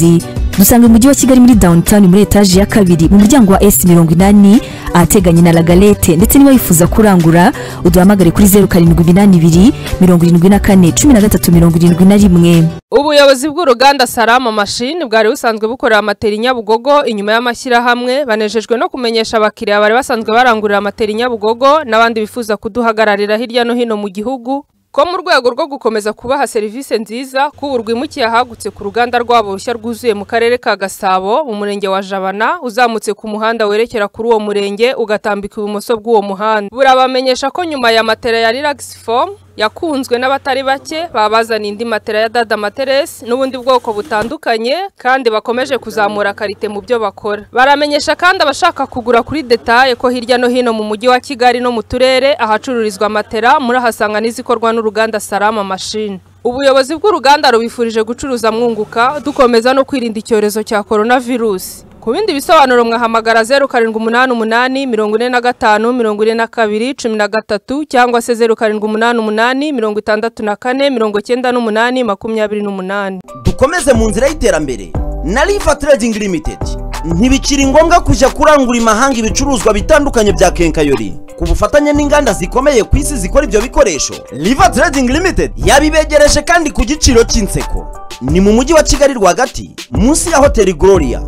F: dusanga mu mujyi wa Kigali muri downtown muri etaje ya kabiri mu muryango wa S80 ahateganye na Lagalete, ndetse niba wifuza kurangura uduhamagare kuri 0782 74 1371.
G: Ubuyobozi bw'uruganda Salama Machine bwari busanzwe bukorera amateri Nyabugogo inyuma y'amashyirahamwe banejejwe no kumenyesha abakiriya bari basanzwe barangurira amateri Nyabugogo n'abandi bifuza kuduhagararira hirya no hino mu gihugu ko mu rwego rwo gukomeza kubaha serivisi nziza kuburwimukiye ahagutse ku ruganda rwabo rushya rwuzuye mu karere ka Gasabo mu murenge wa Jabana uzamutse ku muhanda werekera kuri uwo murenge ugatambika ibumoso bw'uwo muhanda. Burabamenyesha ko nyuma ya matera ya Relax Foam yakunzwe n'abatari bake babazana indi matera ya Dada Matres n'ubundi bwoko butandukanye kandi bakomeje kuzamura karite mu byo bakora. Baramenyesha kandi abashaka kugura kuri detail ko hirya no hino mu mujyi wa Kigali no mu turere ahacururizwa matera muri ahasanga n'izikorwa n'uruganda Salama Machine. Ubuyobozi bw'uruganda rubifurije gucuruza mwunguka dukomeza no kwirinda icyorezo cya coronavirus. Ku bindi bisobanuro mwahamagara 0788 45 42 13 cyangwa se 0788 64 98
U: dukomeze mu nzira y'iterambere na River Trading Limited. Ntibikiri ngombwa kujya kurangura imahanga ibicuruzwa bitandukanye bya kenkayori ku bufatanye n'inganda zikomeye ku isi zikora ibyo bikoresho. River Trading Limited yabibegereje kandi ku giciro cy'inseko. Ni mu mujyi wa Kigali rwagati munsi ya Hotel Gloria.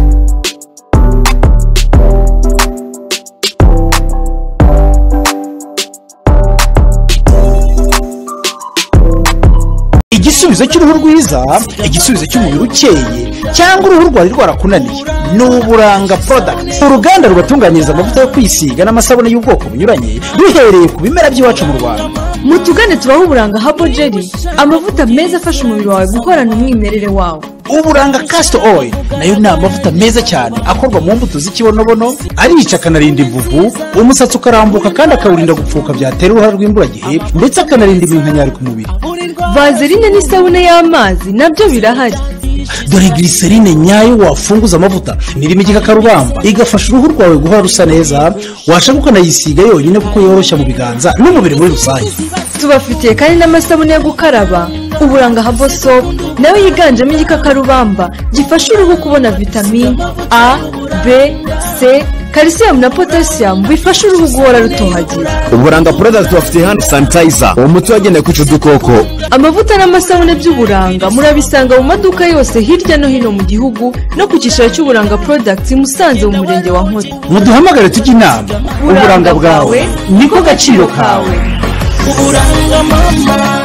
H: Igisubizo cy'uruhu rwiza, igisubizo cy'umubiri ukeye cyangwa uruhu rwari rwarakunaniye ni Uburanga Products. Uruganda rubatunganyiriza amavuta yo kwisiga n'amasabune y'ubwoko bunyuranye duhereye ku bimera by'iwacu mu Rwanda.
J: Mutugane tubaho Uburanga Herbal Jelly, amavuta meza afasha umubiri wawe guhorana umwimerere wawe.
H: Uburanga Castor Oil nayo ni amavuta meza cyane akorwa mu mbuto z'ikibonobono, arica akanarinda imvuvu, umusatsi ukarambuka kandi akawurinda gupfuka byatera uruhara rw'imburagihe, ndetse akanarinda iminkanyari ku mubiri.
J: Vaseline n'isabune y'amazi nabyo birahari.
H: Dore glycerine nyayo wafunguza amavuta nirimo igikakarubamba igafasha uruhu rwawe guhora rusa neza, washaka ukanayisiga yonyine kuko yoroshya mu biganza n'umubiri muri rusange.
J: Tubafitiye kandi n'amasabune yo gukaraba Uburanga Herbal Soap nayo yiganjemo igikakarubamba gifasha uruhu kubona vitamine A, B, C, calcium na potassium bifasha uruhu guhora rutohagira.
L: Uburanga Products tubafitiye hand sanitizer, umuti wagenewe kwica udukoko.
J: Amavuta n'amasabune by'Uburanga murabisanga mu maduka yose hirya no hino mu gihugu no ku cyicaro cy'Uburanga Products Musanze mu murenge wa Nkotsi.
H: Muduhamagare tujye inama. Uburanga bwawe niko gaciro kawe.
M: Uburanga mama.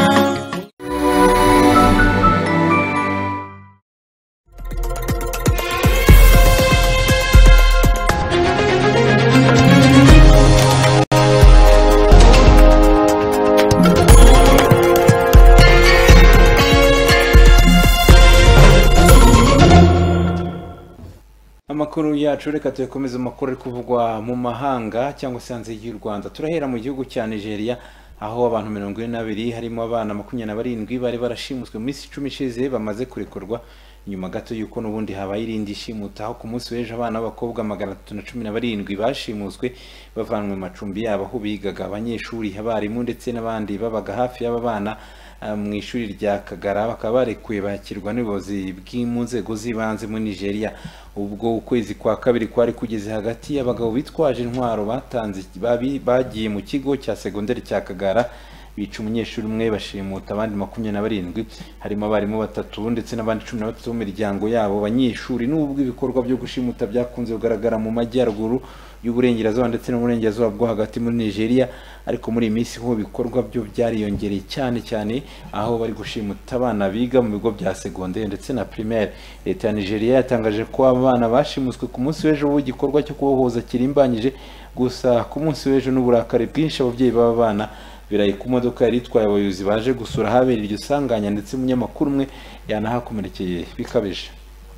A: Amakuru yacu reka tuyakomeze amakuru ari kuvugwa mu mahanga cyangwa se hanze y'u Rwanda. Turahera mu gihugu cya Nigeria aho abantu 42 harimo abana 27 bari barashimuswe mu minsi 10 ishize bamaze kurekurwa nyuma gato yuko n'ubundi habaye irindi shimuta aho ku munsi w'ejo abana b'abakobwa 317 bashimuswe bavanwe mu macumbi yabo aho bigaga abanyeshuri abarimu ndetse n'abandi babaga hafi y'aba bana mu ishuri rya Kagara bakaba barekuye bakirwa n'ubuyobozi bw'mu nzego z'ibanze muri Nigeria. Ubwo ukwezi kwa kabiri kwari kugeze hagati y'abagabo bitwaje intwaro batanze bagiye mu kigo cya segonderi cya Kagara bica umunyeshuri umwe bashimuta abandi 27 harimo abarimu 3 ndetse n'abandi 13 mu miryango yabo banyeshuri. N'ubwo ibikorwa byo gushimuta byakunze kugaragara mu majyaruguru y'uburengerazuba ndetse no mu burengerazuba bwo hagati muri Nigeria, ariko muri iminsi ho bikorwa byo byariyongereye cyane aho bari gushimuta abana biga mu bigo bya segonderi ndetse na primaire. Leta ya Nigeria yatangaje ko abana bashimuswe ku munsi w'ejo w'igikorwa cyo kubohoza kirimbanyije, gusa ku munsi w'ejo n'uburakari bwinshi ababyeyi b'aba bana birayi ku modoka yari itwaye abayobozi baje gusura habera iryo sanganya ndetse umunyamakuru umwe yanahakomerekeye bikabije.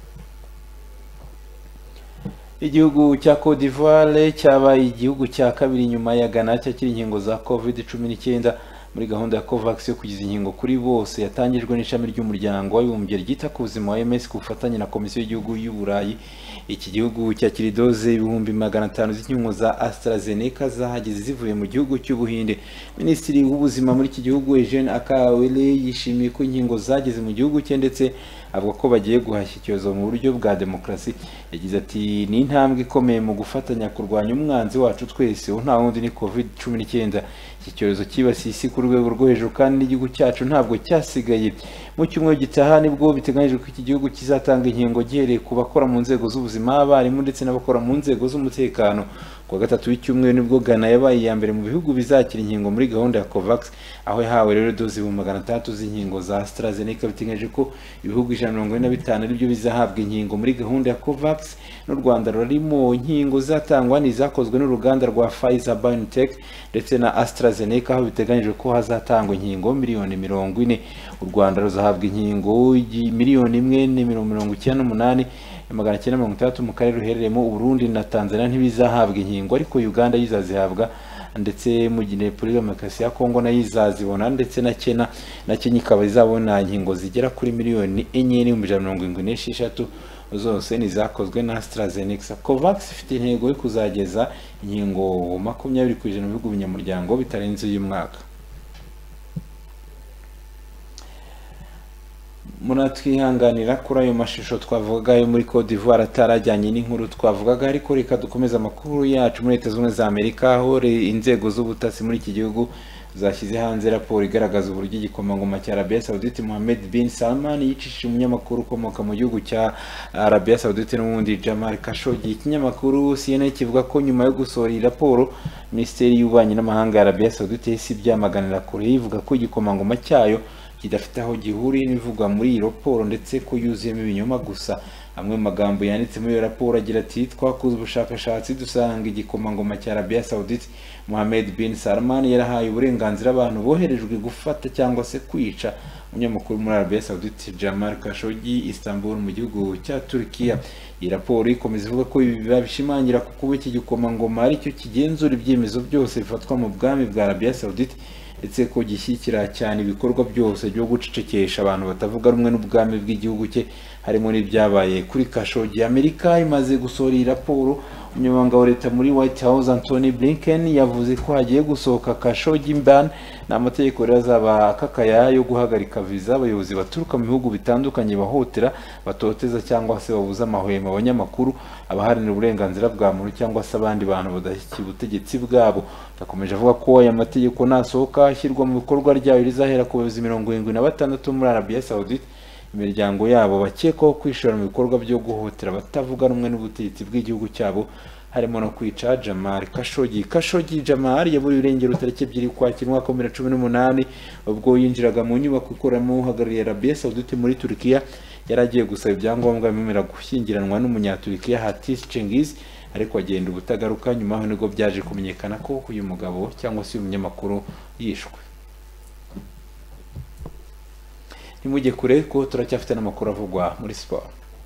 A: Igihugu cya Cote d'Ivoire cyabaye igihugu cya kabiri nyuma ya Ghana cyakira inkingo za COVID-19 muri gahunda ya COVAX yo kugeza inkingo kuri bose yatangijwe n'ishami ry'umuryango w'abibumbye ryita ku buzima wa OMS ku bufatanye na Komisiyo y'Igihugu y'Uburayi iki gihugu cyakira doze ibihumbi 500 z'inkingo za AstraZeneca zahageze zivuye mu gihugu cy'Ubuhinde. Minisitiri w'ubuzima muri iki gihugu Eugene Akawele yishimiye ko inkingo zageze mu gihugu cye ndetse avuga ko bagiye guhashya icyorezo mu buryo bwa demokarasi. Yagize ati ni intambwe ikomeye mu gufatanya kurwanya umwanzi wacu twese nta wundi ni COVID-19. Iki cyorezo kibasiye isi ku rwego rwo hejuru kandi n'igihugu cyacu ntabwo cyasigaye. Mu cyumweru gitaha nibwo biteganyijwe ko iki gihugu kizatanga inkingo gihereye ku bakora mu nzego z'ubuzima, abarimu ndetse n'abakora mu nzego z'umutekano. Kuwa gatatu w'icyumweru nibwo Ghana yabaye iya mbere mu bihugu bizakira inkingo muri gahunda ya COVAX, aho yahawe rero doze 600 z'inkingo za AstraZeneca. Biteganyije ko ibihugu 145 aribyo bizahabwa inkingo muri gahunda ya COVAX. N'u Rwanda rurimo inkingo zatangwa n'izakozwe n'uruganda rwa Pfizer BioNTech ndetse na AstraZeneca, aho biteganyije ko hazatangwa inkingo miliyoni 40. U Rwanda ruzahabwa inkingo miliyoni 1,998,930 mu karere ruherereyemo. Uburundi na Tanzania ntibizahabwa inkingo, ariko Uganda yizazihabwa ndetse mu gihe Repubulika ya Kongo nayo izazibona, ndetse na Kenya ikaba izabona inkingo zigera kuri miliyoni 4,176 zose nizakozwe na AstraZeneca. COVAX ifite intego yo kuzageza inkingo 20% mu bihugu binyamuryango bitarenze uyu mwaka. Munatwihanganira kuri ayo mashusho twavugaga yo muri Cote d'Ivoire atarajyanye n'inkuru twavugaga, ariko reka dukomeza amakuru yacu muri Leta Zunze Ubumwe za Amerika, aho inzego z'ubutasi muri iki gihugu zashyize hanze raporo igaragaza uburyo igikomangoma cya Arabia Saudite Mohammed bin Salman yicishije umunyamakuru ukomoka mu gihugu cya Arabia Saudite n'ubundi Jamal Khashoggi. Ikinyamakuru CNN kivuga ko nyuma yo gusohora iyi raporo, Minisiteri y'Ububanyi n'Amahanga ya Arabia Saudite yahise ibyamaganira kure, ivuga ko igikomangoma cyayo kidafite aho gihuriye n'ibivugwa muri iyi raporo ndetse ko yuzuyemo ibinyoma gusa. Amwe mu magambo yanditse muri iyo raporo agira ati twakoze ubushakashatsi dusanga igikomangoma cya Arabia Saudite Mohammed bin Salman yarahaye uburenganzira abantu boherejwe gufata cyangwa se kwica umunyamakuru muri Arabia Saudite Jamal Khashoggi Istanbul mu gihugu cya Turkiya. Iyi raporo ikomeza ivuga ko ibi bishimangira ko kuba iki gikomangoma ari cyo kigenzura ibyemezo byose bifatwa mu bwami bwa Arabia Saudite, ndetse ko gishyikira cyane ibikorwa byose byo gucecekesha abantu batavuga rumwe n'ubwami bw'igihugu cye, harimo n'ibyabaye kuri Khashoggi. Amerika imaze gusohora iyi raporo. Umunyamabanga wa leta muri White House Anthony Blinken yavuze ko hagiye gusohoka Khashoggi ban n'amategeko azaba akakaya yo guhagarika viza abayobozi baturuka mu bihugu bitandukanye bahotera, batoteza cyangwa se babuza amahwemo abanyamakuru, abaharanira uburenganzira bwa muntu cyangwa se abandi bantu badashyigikiye ubutegetsi bwabo. Yakomeje avuga ko aya mategeko nasohoka ashyirwa mu bikorwa ryayo rizahera ku bayobozi 76 muri Arabia Saudite, imiryango yabo bakekwaho kwishora mu bikorwa byo guhotera batavuga rumwe n'ubutegetsi bw'igihugu cyabo, harimo no kwica Jamal Khashoggi. Khashoggi Jamal yaburiwe irengero tariki 2 Ukwakira umwaka wa 2018 ubwo yinjiraga mu nyubako ikoramo uhagarariye Arabia Saudite muri Turkiya. Yari agiye gusaba ibyangombwa bimwemerera gushyingiranwa n'umunyaturikiya Hatis Cengiz, ariko agenda ubutagaruka. Nyuma aho nibwo byaje kumenyekana ko uyu mugabo cyangwa se uyu munyamakuru yishwe. Nimujye kure ko turacyafite n'amakuru avugwa muri siporo.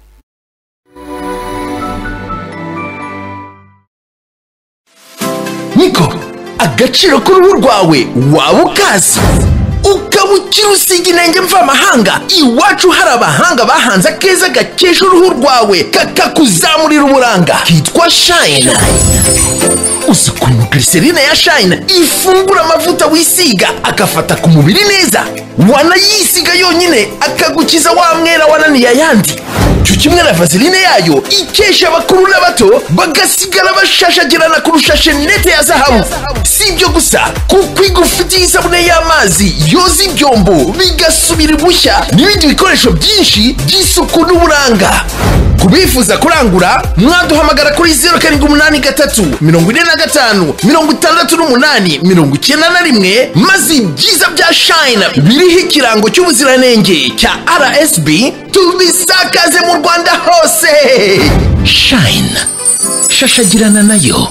N: Niko agaciro k'uruhu rwawe waba ukazi ukaba ukiri usiga inenge mvamahanga, iwacu hari abahanga bahanze akeza gakesha uruhu rwawe kakakuzamurira uburanga kitwa Shine. Uzi ukuntu glycerine ya Shine ifungura amavuta wisiga agafata ku mubiri neza, wanayisiga yonyine akagukiza wa mwera wananiye ayandi. Cyo kimwe na vaseline yayo ikesha abakuru n'abato bagasigara bashashagirana kurusha shenete ya zahabu. Si ibyo gusa kuko igufitiye isabune y'amazi yoza ibyombo bigasubira bushya n'ibindi bikoresho byinshi by'isuku n'uburanga. Kubifuza kurangura mwaduhamagara kuri 0783 45 68 91 maze ibyiza bya Shine biriho ikirango cy'ubuziranenge cya RSB tubisakaze mu Rwanda hose. Shine, shashagirana nayo.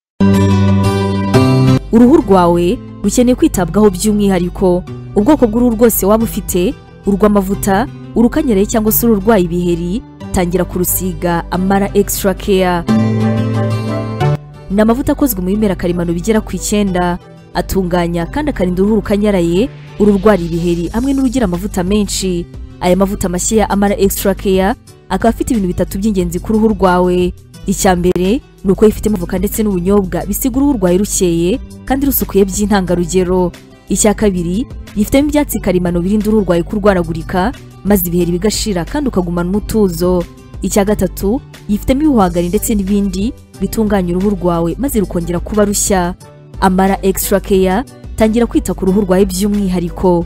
F: Uruhu rwawe rukeneye kwitabwaho by'umwihariko. Ubwoko bw'uruhu rwose waba ufite, urw'amavuta, urukanyereye cyangwa se ururwaye ibiheri, tangira kurusiga Amara Extra Care. Ni amavuta akozwe mu bimera karemano bigera ku 9, atunganya kandi akarinda uruhu rukanyaraye, ururwara ibiheri hamwe n'urugira amavuta menshi. Aya mavuta mashya ya Amara Extra Care akaba afite ibintu bitatu by'ingenzi ku ruhu rwawe. Icya mbere ni uko yifitemo avoka ndetse n'ubunyobwa bisiga uruhu rwawe rukeye kandi rusukuye by'intangarugero. Icya kabiri yifitemo ibyatsi karemano birinda uruhu rwawe kurwaragurika maze ibiheri bigashira kandi ukagumana umutuzo. Icya gatatu yifitemo ibihwagari ndetse n'ibindi bitunganya uruhu rwawe maze rukongera kuba rushya. Amara Extra Care, tangira kwita ku ruhu rwawe by'umwihariko.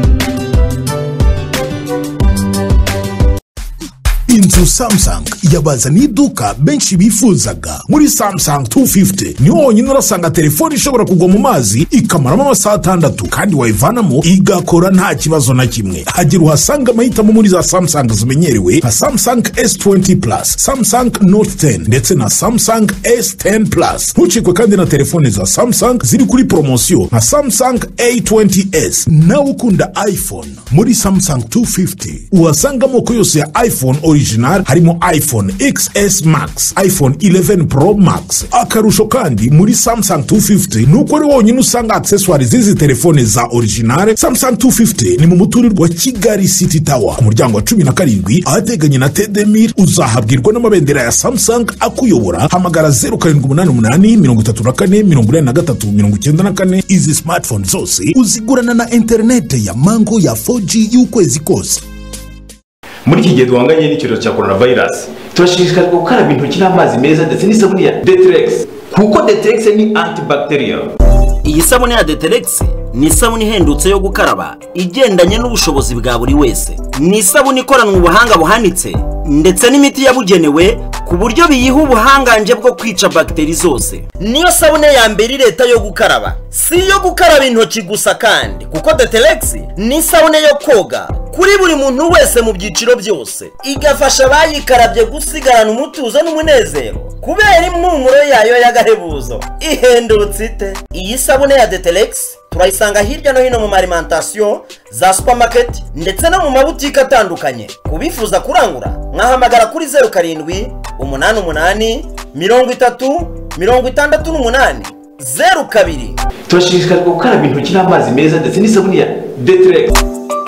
K: Inzu Samsung yabazaniye iduka benshi bifuzaga. Muri Samsung 250 niho honyine urasanga telefone ishobora kugwa mu mazi ikamaramo amasaha 6 kandi wayivanamo igakora nta kibazo na kimwe. Hagira uhasanga amahitamo muri za Samsung zimenyerewe nka Samsung S20 Plus, Samsung Note 10 ndetse na Samsung S10 Plus. Ntucikwe kandi na telefone za Samsung ziri kuri promosiyo nka Samsung A20s. Nawe ukunda iPhone, muri Samsung 250 uhasanga amoko yose ya iPhone original harimo iPhone XS Max, iPhone 11 Pro Max. Akarusho kandi muri Samsung 250 nuko ari wonyine usanga accessoires z'izi telefone za original. Samsung 250 ni mu muturirwa wa Kigali City Tower ku muryango wa 17 ahateganye na Tedemir. Uzahabwirwa n'amabendera ya Samsung akuyobora. Hamagara 0788 izi smartphone zose uzigurana na internet ya Mango ya 4G y'ukwezi kose.
R: Muri iki gihe duhanganye n'icyorezo cya coronavirus, turashishikarizwa gukaraba intoki n'amazi meza ndetse n'isabune ya Dettrex, kuko Dettrex ni antibacterial.
O: Iyi sabune ya Dettrex ni isabune ihendutse yo gukaraba igendanye n'ubushobozi bwa buri wese. Ni isabune ikoranwe ubuhanga buhanitse ndetse n'imiti yabugenewe ku buryo biyiha ubuhanganje bwo kwica bakteri zose. Niyo sabune ya mbere leta yo gukaraba, si yo gukaraba intoki gusa kandi, kuko Dettrex ni isabune yo koga kuri buri muntu wese mu byiciro byose, igafasha abayikarabye gusigarana umutuzo n'umunezero kubera impumuro yayo y'agahebuzo. Ihendutse ite? Iyi sabune ya Dettrex turayisanga hirya no hino mu alimentation za supermarket ndetse no mu mabutike atandukanye. Kubifuza kurangura mwahamagara kuri 0788 30 68 02. Turashishikarizwa gukaraba intoki n'amazi meza ndetse n'isabune ya Dettrex.